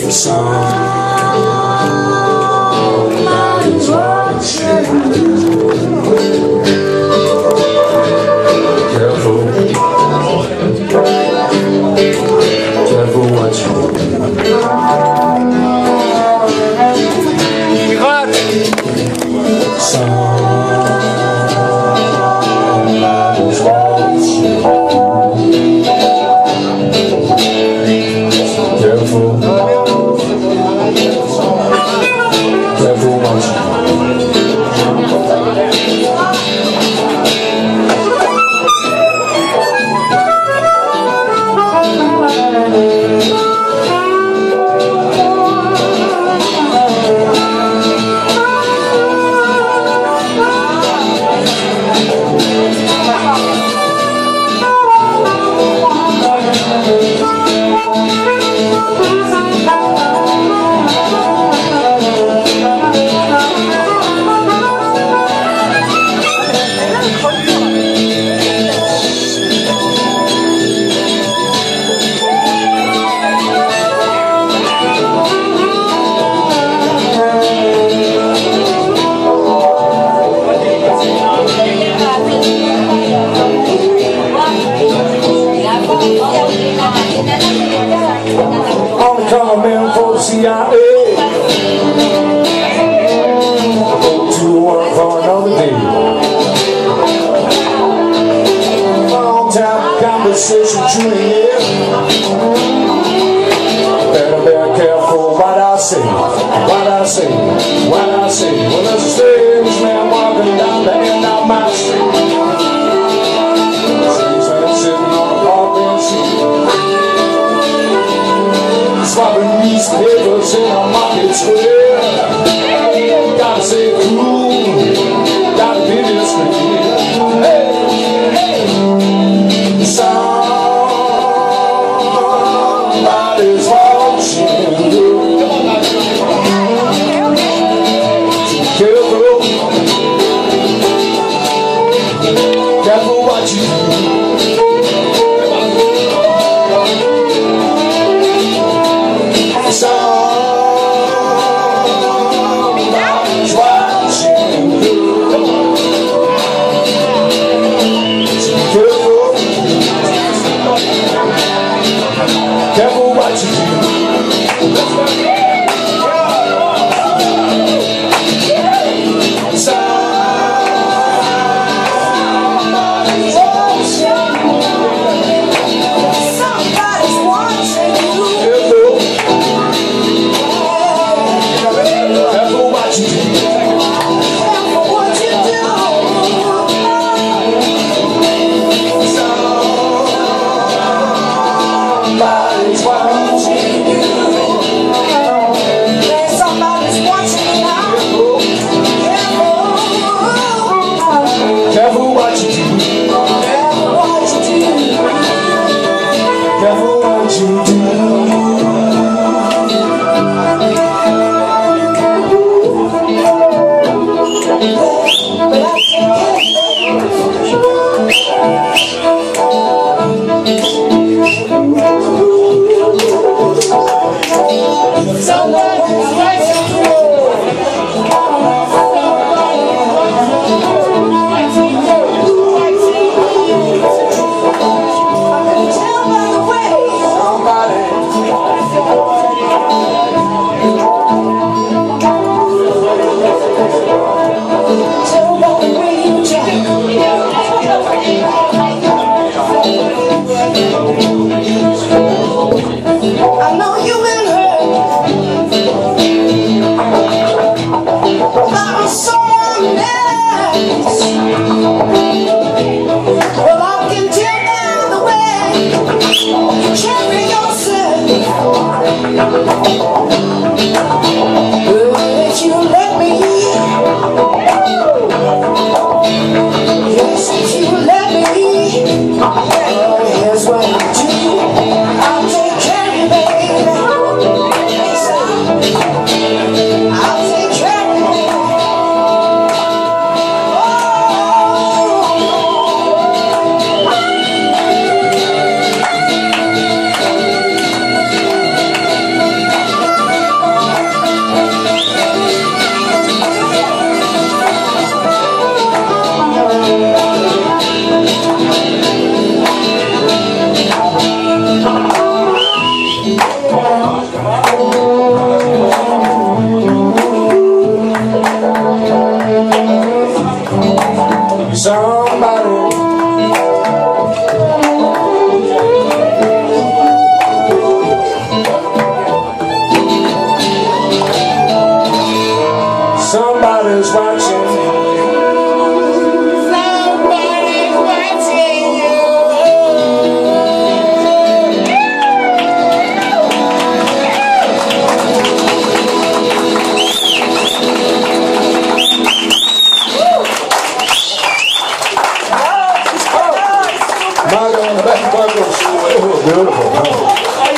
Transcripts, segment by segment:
Somebody's watching. Careful, careful watching. Somebody's watching. Careful, careful watching. Coming for the CIA to work for another day. Long time conversation Juliet. Better be careful what I say, what I say, what I say. Well, there's a strange man walking down the end of my street. Strange man sitting on a park bench, swapping newspapers in a market square. Gotta stay cool, gotta be discreet. Hey, hey, somebody's watching you. Careful, careful what you do. Somebody's watching you. Careful, careful what you do. Somebody's watching you. Somebody's watching you now. Careful what you do. Careful what you do. Careful what you do. I know you've been hurt by someone else. Well, I can tell by the way you carry yourself. If you let me, yes, if you let me, here's what I do. I'll take care of you, baby. I'll take care of you, baby. Oh.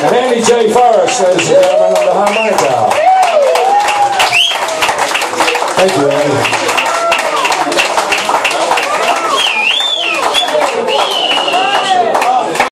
And Andy J. Forrest, ladies and gentlemen, on the harmonica. Thank you, Andy.